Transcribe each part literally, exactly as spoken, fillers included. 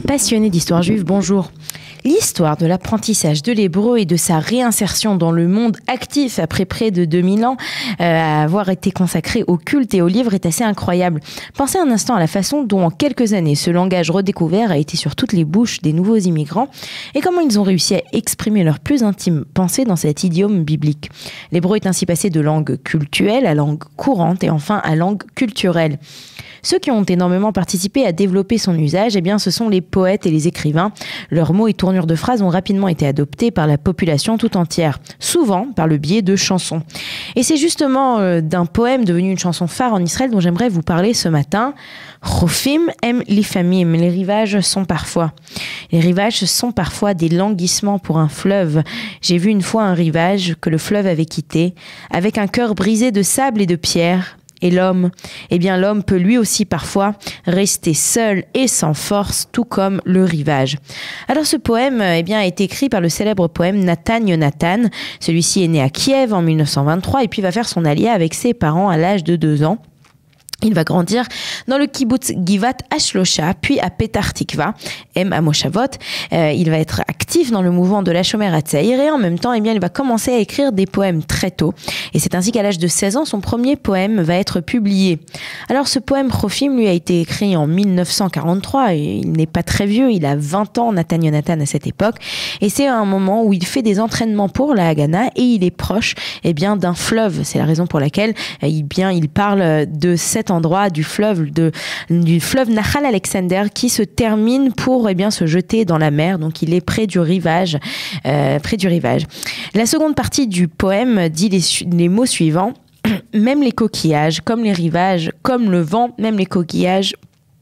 Passionnés d'histoire juive, bonjour. L'histoire de l'apprentissage de l'hébreu et de sa réinsertion dans le monde actif après près de deux mille ans euh, à avoir été consacrée au culte et au livre est assez incroyable. Pensez un instant à la façon dont en quelques années ce langage redécouvert a été sur toutes les bouches des nouveaux immigrants et comment ils ont réussi à exprimer leur plus intime pensée dans cet idiome biblique. L'hébreu est ainsi passé de langue cultuelle à langue courante et enfin à langue culturelle. Ceux qui ont énormément participé à développer son usage, eh bien, ce sont les poètes et les écrivains. Leurs mots et tournures de phrases ont rapidement été adoptés par la population tout entière, souvent par le biais de chansons. Et c'est justement euh, d'un poème devenu une chanson phare en Israël dont j'aimerais vous parler ce matin. Chofim em lifamim, les rivages sont parfois. Les rivages sont parfois des languissements pour un fleuve. J'ai vu une fois un rivage que le fleuve avait quitté, avec un cœur brisé de sable et de pierre. Et l'homme, eh bien l'homme peut lui aussi parfois rester seul et sans force, tout comme le rivage. Alors ce poème eh bien, a été écrit par le célèbre poème Natan Yonatan. Celui-ci est né à Kiev en mille neuf cent vingt-trois et puis va faire son aliyah avec ses parents à l'âge de deux ans. Il va grandir dans le kibbutz Givat Ashlosha, puis à Petar Tikva, M à Moshavot. Euh, il va être actif dans le mouvement de la Shomer Hatzair et en même temps, eh bien, il va commencer à écrire des poèmes très tôt. Et c'est ainsi qu'à l'âge de seize ans, son premier poème va être publié. Alors ce poème Chofim, lui, a été écrit en mille neuf cent quarante-trois. Et il n'est pas très vieux, il a vingt ans, Natan Yonatan, à cette époque. Et c'est un moment où il fait des entraînements pour la Haganah et il est proche eh bien, d'un fleuve. C'est la raison pour laquelle eh bien, il parle de cet endroit du fleuve de du fleuve Nahal Alexander qui se termine pour eh bien se jeter dans la mer. Donc il est près du rivage, euh, près du rivage. La seconde partie du poème dit les, les mots suivants. Même les coquillages, comme les rivages, comme le vent, même les coquillages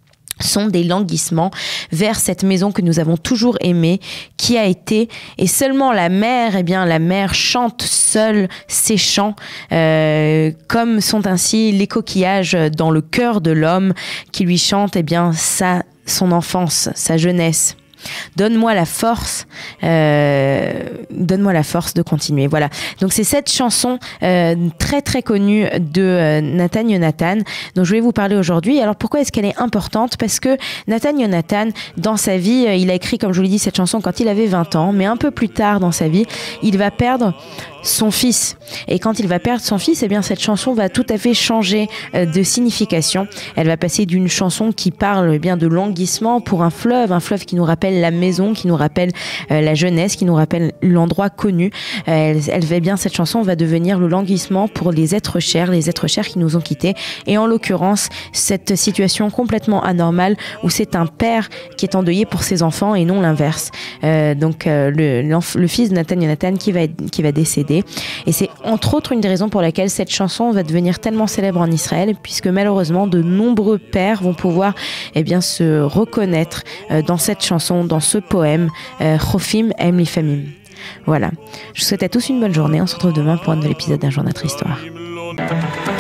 sont des languissements vers cette maison que nous avons toujours aimée, qui a été, et seulement la mer, eh bien la mer chante seule ses chants, euh, comme sont ainsi les coquillages dans le cœur de l'homme qui lui chante eh bien sa, son enfance, sa jeunesse. Donne-moi la force, euh, donne-moi la force de continuer. Voilà. Donc c'est cette chanson euh, très très connue de euh, Natan Yonatan dont je voulais vous parler aujourd'hui. Alors pourquoi est-ce qu'elle est importante? Parce que Natan Yonatan, dans sa vie, euh, il a écrit, comme je vous l'ai dit, cette chanson quand il avait vingt ans, mais un peu plus tard dans sa vie, il va perdre son fils. Et quand il va perdre son fils, eh bien cette chanson va tout à fait changer euh, de signification. Elle va passer d'une chanson qui parle eh bien de languissement pour un fleuve, un fleuve qui nous rappelle la maison, qui nous rappelle euh, la jeunesse, qui nous rappelle l'endroit connu. Euh, elle, elle va bien, cette chanson va devenir le languissement pour les êtres chers, les êtres chers qui nous ont quittés. Et en l'occurrence, cette situation complètement anormale où c'est un père qui est endeuillé pour ses enfants et non l'inverse. Euh, donc euh, le, le fils de Natan Yonatan qui va, qui va décéder. Et c'est entre autres une des raisons pour laquelle cette chanson va devenir tellement célèbre en Israël, puisque malheureusement de nombreux pères vont pouvoir eh bien, se reconnaître euh, dans cette chanson, dans ce poème Chofim em lifamim. Voilà. Je vous souhaite à tous une bonne journée. On se retrouve demain pour un nouvel épisode d'un jour de notre histoire.